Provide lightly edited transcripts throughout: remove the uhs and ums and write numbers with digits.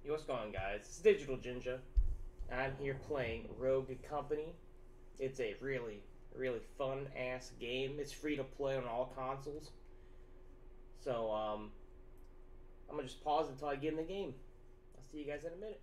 What's going on, guys? It's Digital Jinja. I'm here playing Rogue Company. It's a really fun ass game. It's free to play on all consoles. So I'm gonna just pause until I get in the game. I'll see you guys in a minute.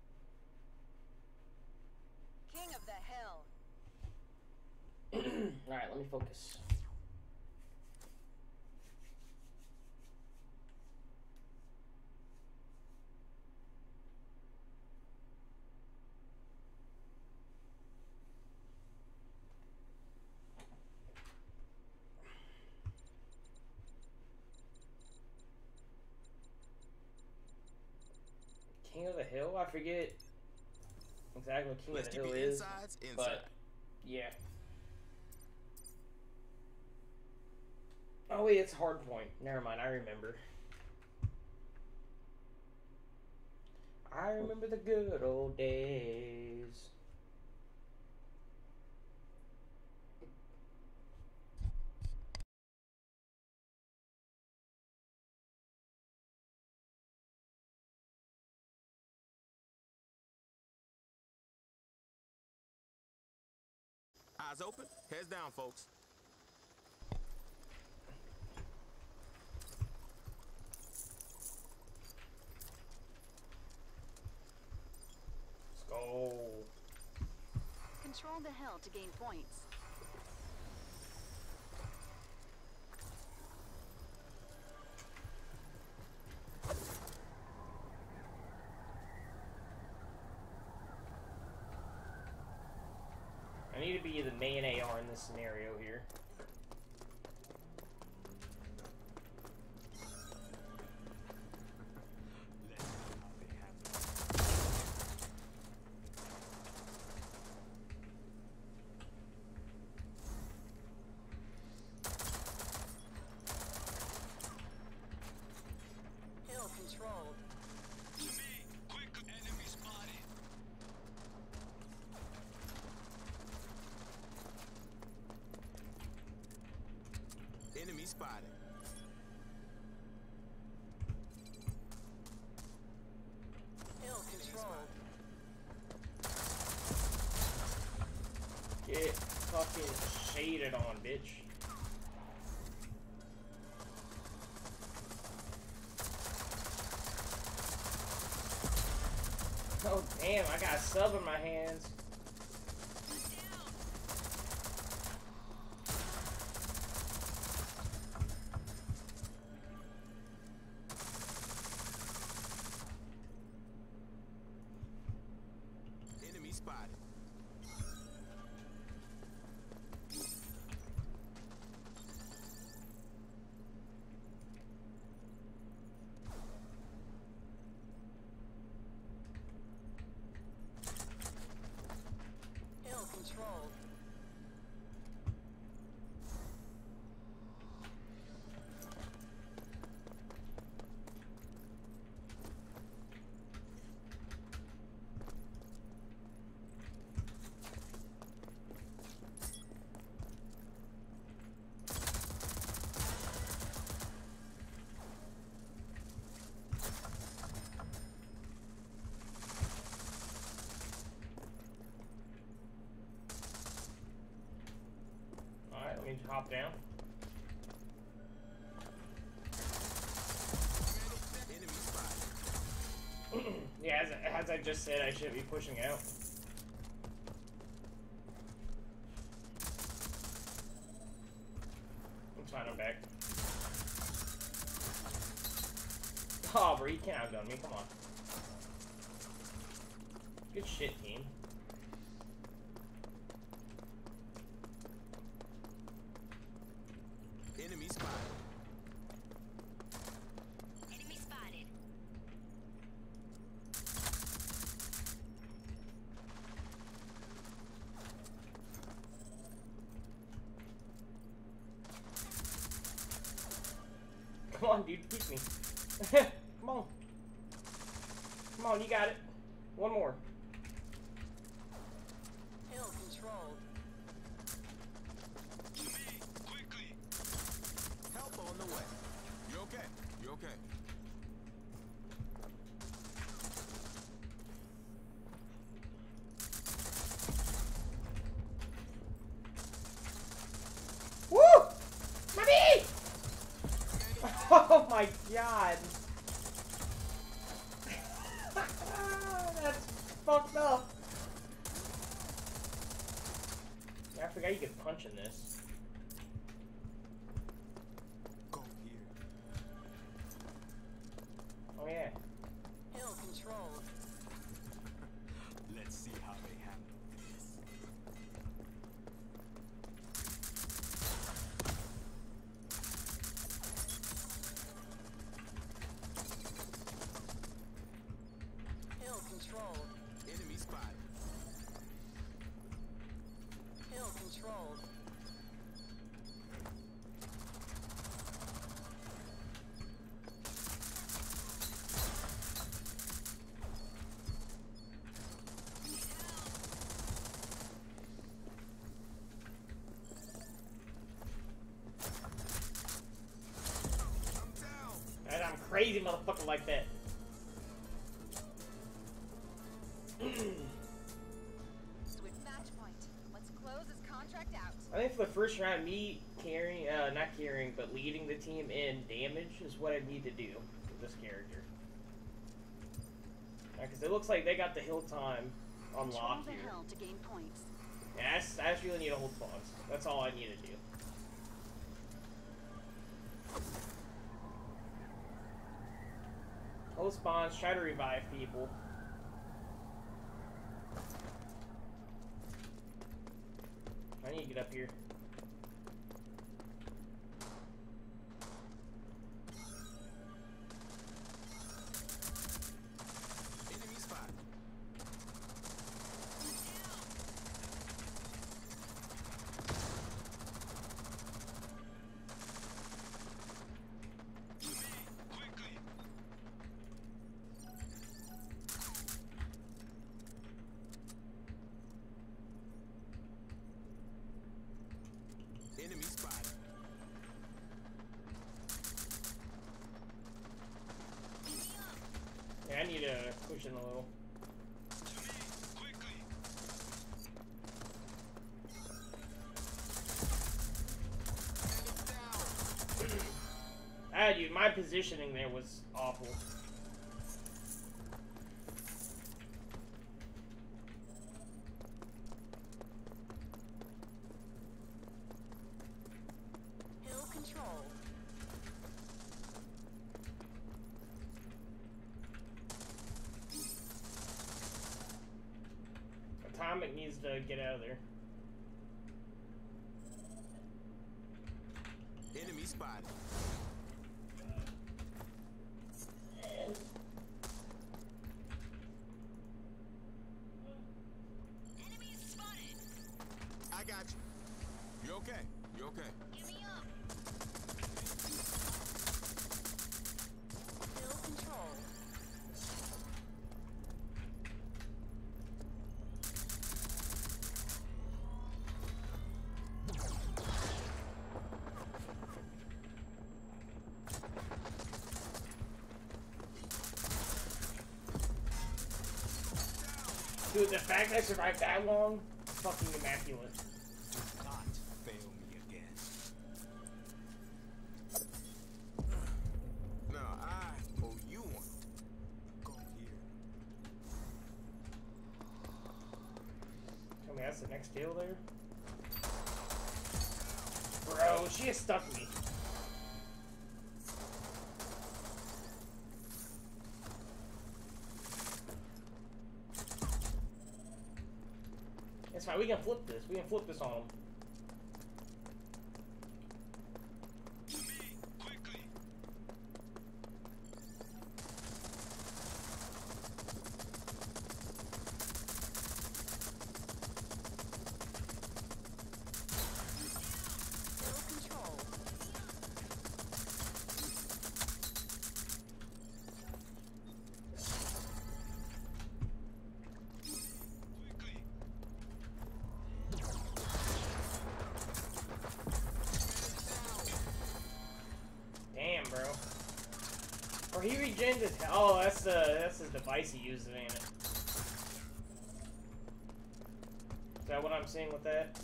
King of the Hill. Alright, let me focus. King of the Hill? I forget exactly what King of the Hill is. But yeah. Oh wait, it's Hardpoint. Never mind, I remember. I remember the good old days. Eyes open, heads down, folks. Let's go. Control the hill to gain points. I need to be the main AR in this scenario here. Hill controlled. To me, quick enemy spotted. Enemy spotted. Hill controlled. Get fucking shaded on, bitch. Oh damn, I got a sub in my hands. Enemy spotted. Hill controlled. Alright, let me hop down. Enemy spotted. Yeah, as I just said, I shouldn't be pushing out. It's fine, I'm back. Oh, bro, you can't outgun me, come on. Good shit, team. Enemy spotted. Enemy spotted. Come on, dude, keep me. Come on. Come on, you got it. One more. Hill controlled. To me, quickly. Help on the way. You okay? You okay? god. That's fucked up. I forgot you could punch in this. Go here. Oh yeah. Hill controlled. Let's see how they handle this. Hill controlled. Enemy spotted. Hill controlled. I'm down. And I'm crazy motherfucker like that. Switch match point. Let's close this contract out. I think for the first round, me carrying, not carrying, but leading the team in damage is what I need to do with this character. Because it looks like they got the hill time on Control lock the here. hill to gain points. Yeah, I just really need to hold spawns. That's all I need to do. Hold spawns, try to revive people. I need to get up here. Enemy spotted. Quickly. Enemy spotted. Yeah, I need to push in a little. To me. Quickly. Ah, dude, my positioning there was awful. Hill controlled. Atomic needs to get out of there. Enemy spotted. Enemy spotted. I got you. You okay? You okay? Give me up. Hill controlled. Dude, the fact that I survived that long, fucking immaculate. Do not fail me again. No, I owe you one. Go here. Tell me that's the next deal there? Bro, she has stuck me. It's fine, we can flip this. We can flip this on them. To me. Quickly. Hill controlled. Quickly. Damn, bro. Or he regens his. Oh, that's his device he uses, ain't it? Is that what I'm seeing with that?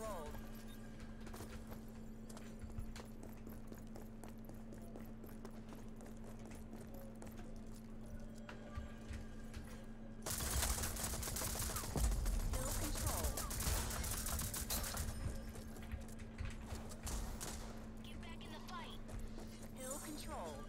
controlled. Hill controlled. Get back in the fight. Hill controlled.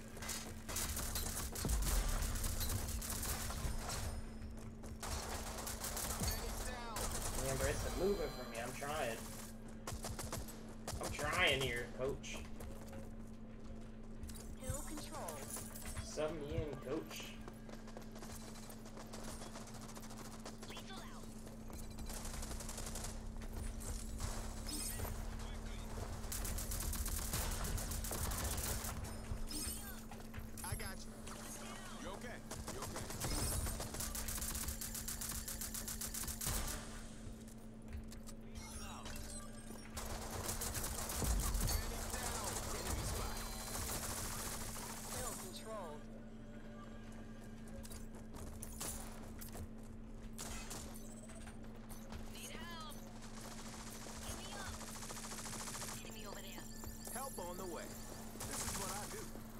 Remember, it's a moving for me. I'm trying. I'm trying here, coach. Hill controlled. Sub me in, coach. Lethal out. I got you. You okay? You okay? Enemy spotted. Hill controlled. Need help. Get me up. Enemy over there. Help on the way. This is what I do.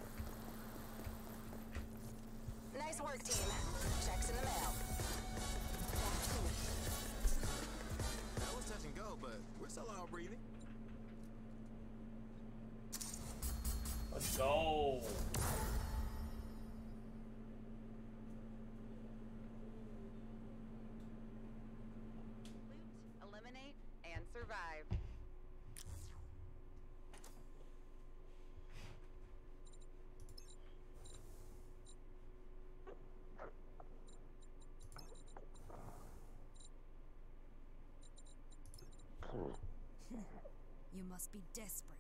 Nice work, team. Checks in the mail. That was touch and go, but we're still all breathing. Let's go. Loot, eliminate, and survive. You must be desperate.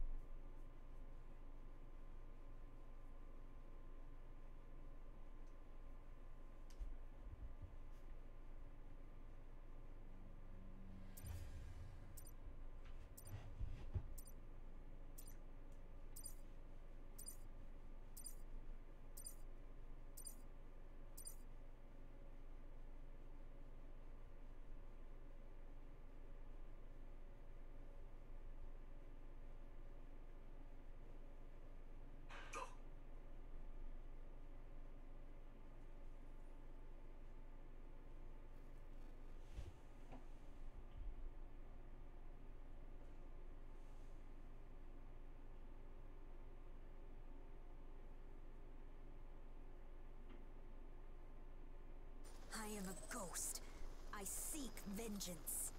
I am a ghost. I seek vengeance.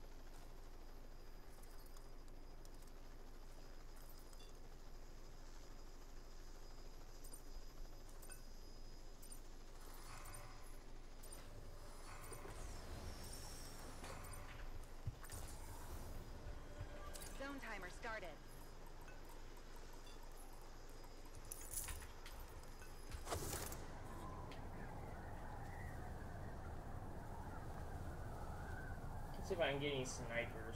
Zone timer started. Let's see if I can get any snipers.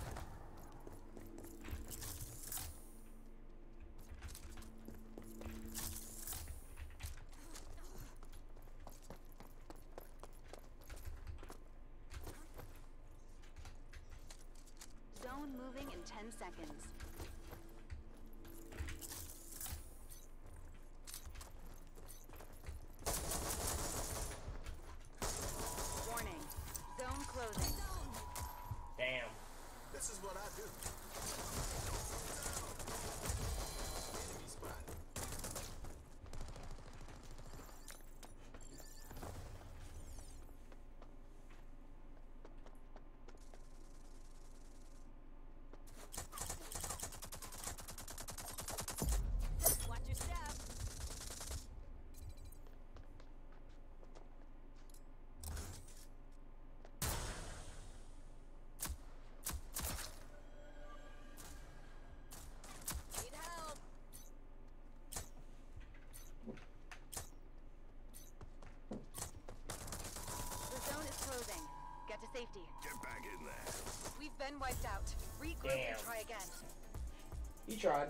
Zone moving in 10 seconds. Warning. Zone closing. Damn. This is what I do. Enemy spotted. Watch your step. Need help. The zone is closing. Get to safety. Get back in there. We've been wiped out. Regroup Damn. and try again. You tried.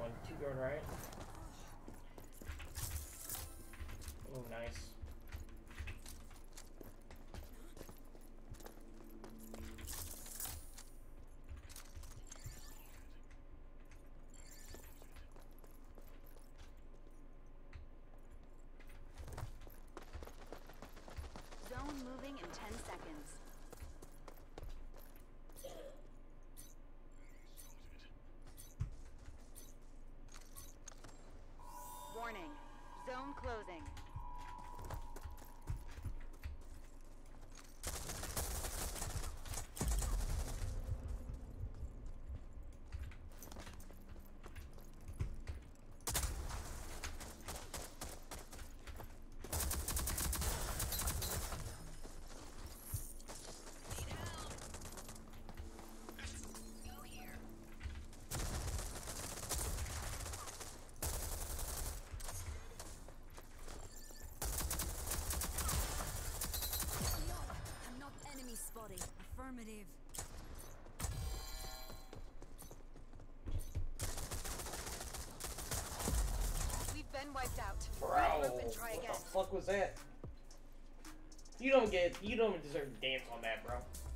one. Two going right. Oh, nice. Zone moving in 10 seconds. Warning. Zone closing. Need help. Go here. I'm not enemy spotting. Affirmative. We've been wiped out. Bro, Regroup and try what again. the fuck was that? You don't deserve to dance on that, bro.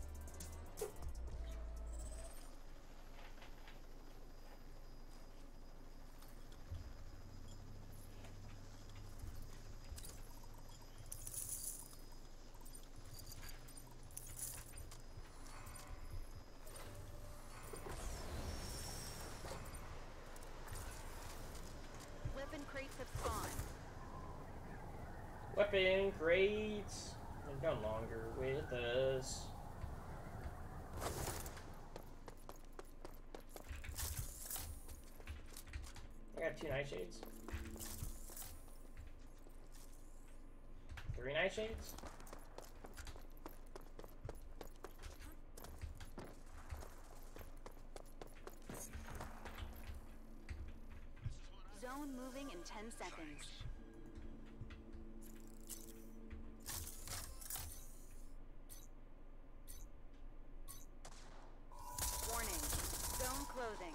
Weapon crates have spawned. Weapon crates are no longer with us. I got 2 nightshades. 3 nightshades. Zone moving in 10 seconds. Warning. Zone closing.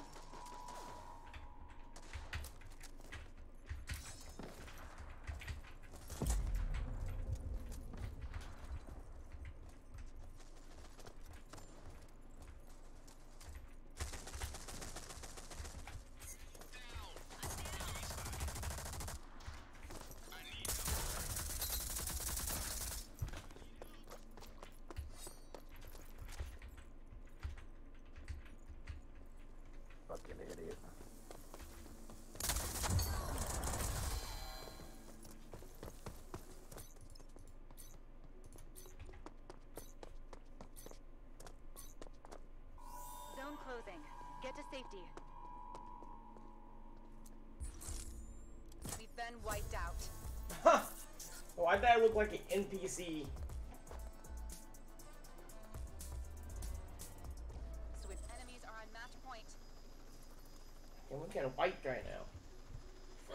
Fucking idiot. Zone closing. Get to safety. We've been wiped out. Huh. Why'd that look like an NPC? Swift enemies are on match point. And we're getting wiped right now.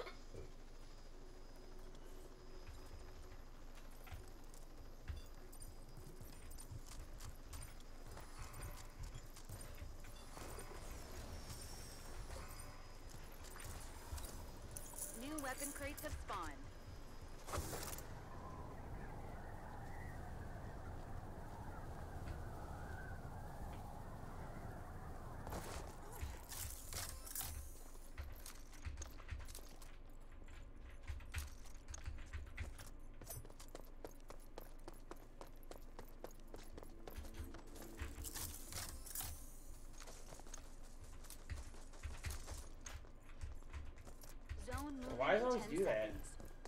New weapon crates have spawned. Zone moving Why in zones 10 do that? seconds.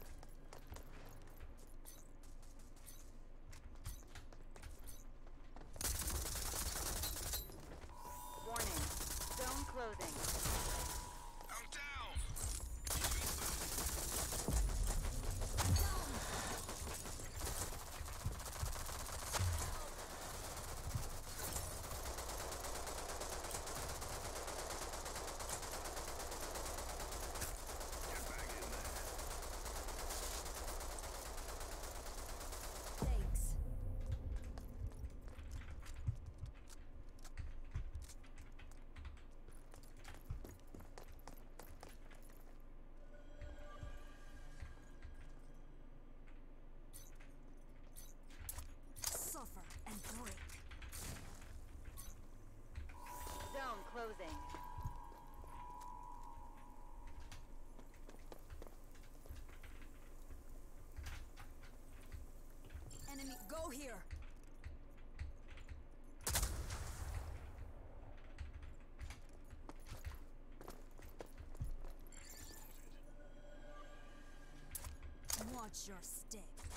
Warning. Zone closing. I'm down. Get back in there. here. Watch your step.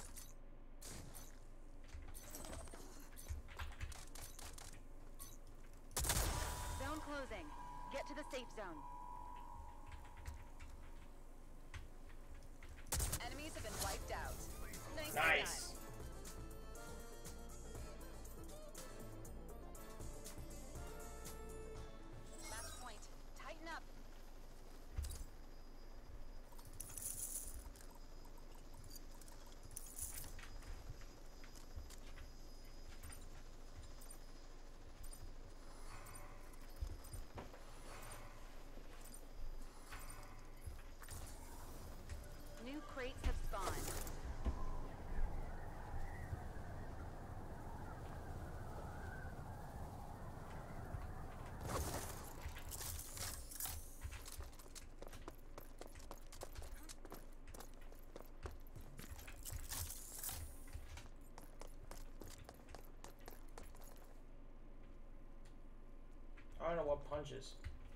Zone closing. Get to the safe zone. Enemies have been wiped out. Nicely Nice. done. Match point. Tighten up. New crates have spawned. I don't know what punches.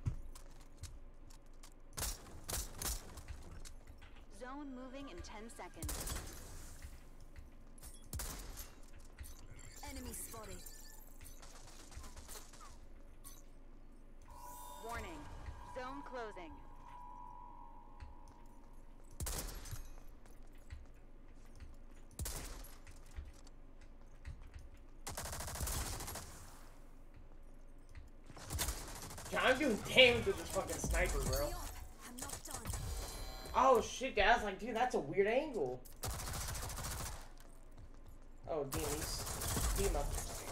Zone moving in 10 seconds. Enemy spotted. Warning. Zone closing. God, I'm doing damage with this fucking sniper, bro. Hurry up. I'm not done. Oh shit, guys! Like, dude, that's a weird angle. Oh, Demis. Dima.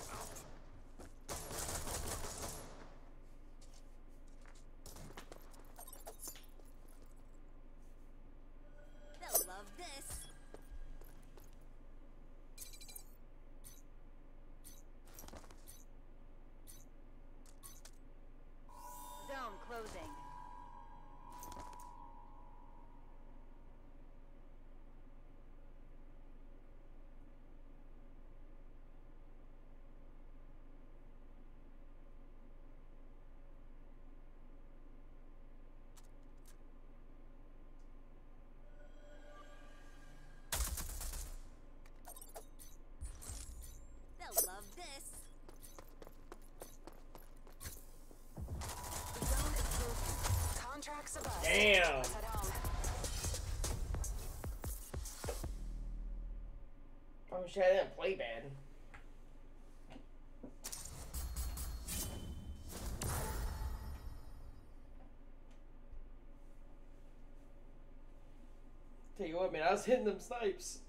They'll love this. Zone closing. They'll love this. The zone is closing. Contracts above. Damn. Head home. Oh shit, I didn't play bad. Tell you what, man, I was hitting them snipes.